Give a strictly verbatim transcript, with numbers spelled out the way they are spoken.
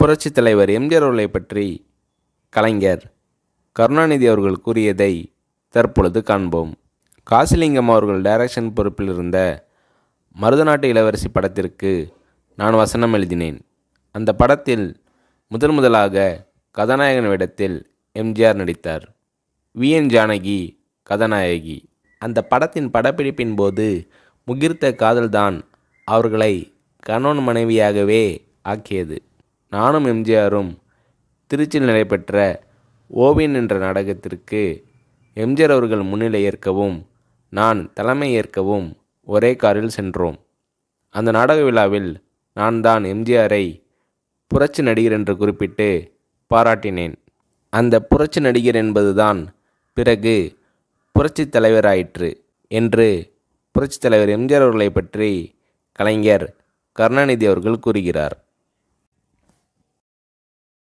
புரட்சித் தலைவர் எம்ஜிஆர் அவர்களை பற்றி கலைஞர் கருணாநிதி அவர்கள் கூறியதை தற்பொழுது காண்போம். காசிலிங்கம் அவர்கள் டைரக்ஷன் பொறுப்பில் இருந்த மருதநாட்டு இளவரசி படத்திற்கு நான் வசனம் எழுதினேன். அந்த படத்தில் முதன் முதலாக கதாநாயகன் வேடத்தில் எம்ஜிஆர் நடித்தார். வி என் ஜானகி கதாநாயகி. அந்த படத்தின் படப்பிடிப்பின் போது முகிர்த்த காதல்தான் அவர்களை கணவன் மனைவியாகவே ஆக்கியது. நானும் எம்ஜிஆரும் திருச்சியில் நடைபெற்ற ஓவியன் என்ற நாடகத்திற்கு எம்ஜிஆர் அவர்கள் முன்னிலை ஏற்கவும் நான் தலைமை ஏற்கவும் ஒரே காரில் சென்றோம். அந்த நாடக விழாவில் நான் தான் எம்ஜிஆரை புரட்சி நடிகர் என்று குறிப்பிட்டு பாராட்டினேன். அந்த புரட்சி நடிகர் என்பதுதான் பிறகு புரட்சி தலைவராயிற்று என்று புரட்சி தலைவர் எம்ஜிஆர் அவர்களை பற்றி கலைஞர் கருணாநிதி அவர்கள் கூறுகிறார்.